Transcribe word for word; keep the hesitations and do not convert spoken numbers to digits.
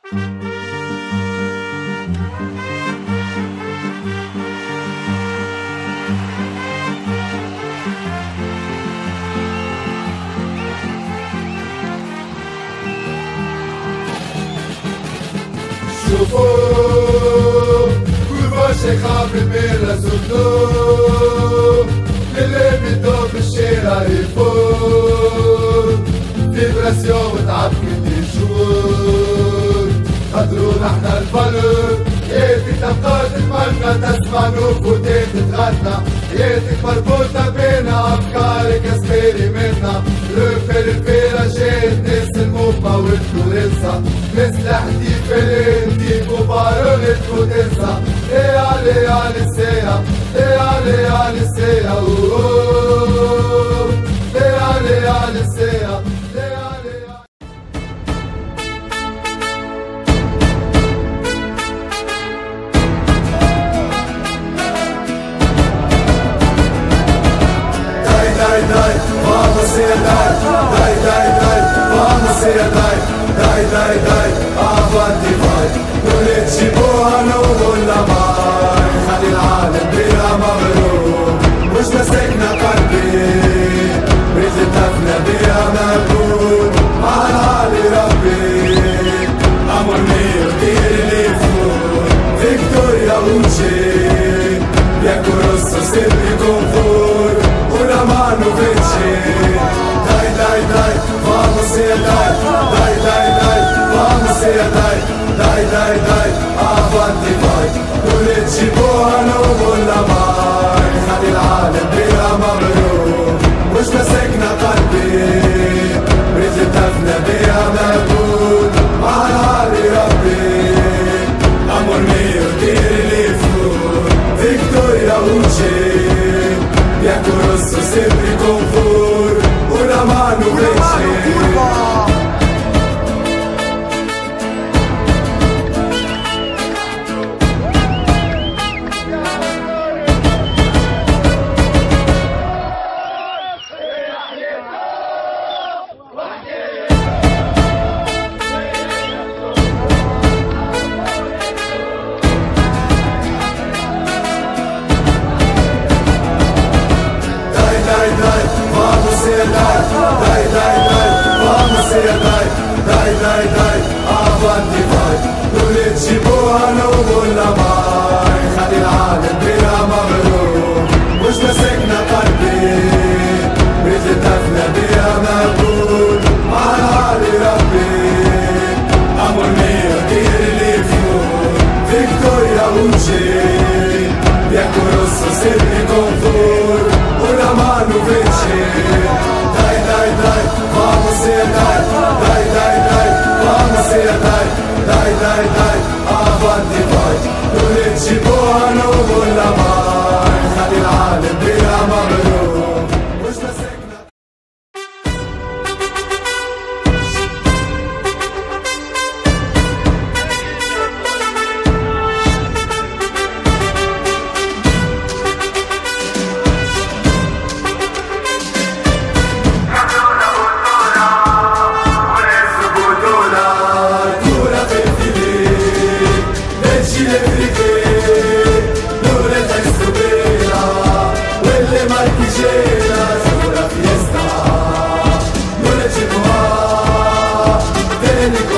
شوفوا كيفاش يخاف الميرة زبدو اللي بيدو بالشارع يفوت فيبراسيون وتعب كل شهور قدروا نحنا الفلوس ياتي تبقى تتمنى تسمع نفوتات تتغنى ياتك مربوطة بين أفكارك اسبيري منا رفل الفيراجات ناس الموفا والتورنسا ناس الاحتفالات ديكو بارولة تونسا ايه علي علي الساعة ايه علي علي الساعة ايه علي علي الساعة Dai, dai, vamos ser dai, dai, dai, dai, vamos ser dai, dai, dai, dai, avanti vai, non è ci buono ولا mai, خلي العالم بلا مغرور, مش مسكنا قلبي, بيزتفنا بيها مبرور, مع العالي ربي, أمر مير دير اللي يفور, فيكتوريا وجي, بياكو روسو سيبي كونفور, una mano vinci dai dai dai vamos e dai dai dai dai vamos e dai dai dai dai avanti vai non è ci buono ولا mai خلي العالم بلا مغرور مش مسكنا قلبي رجلتنا بيها مبرور مع العالي ربي امر مير دير اللي يفور فيكتوريا وجي Bianco rosso sempre con fur, una mano vince. Dai, dai, dai, vamos e dai, dai, dai, dai, avanti vai, non è ci buono ولا mai, خلي العالم بلا مغرور, مش مسكنا قلبي, رجلتنا بيها مبرور, مع العالي ربي, أمر مير دير اللي يفور, فيكتوريا وجي, bianco rosso sempre con fur, una mano vince. Dai, dai, dai, vamos e dai, dai, dai, dai, vamos e dai, dai, dai, dai, avanti vai, non è ci buono ولا mai, خلي العالم بلا مغرور, مش مسكنا. Vieni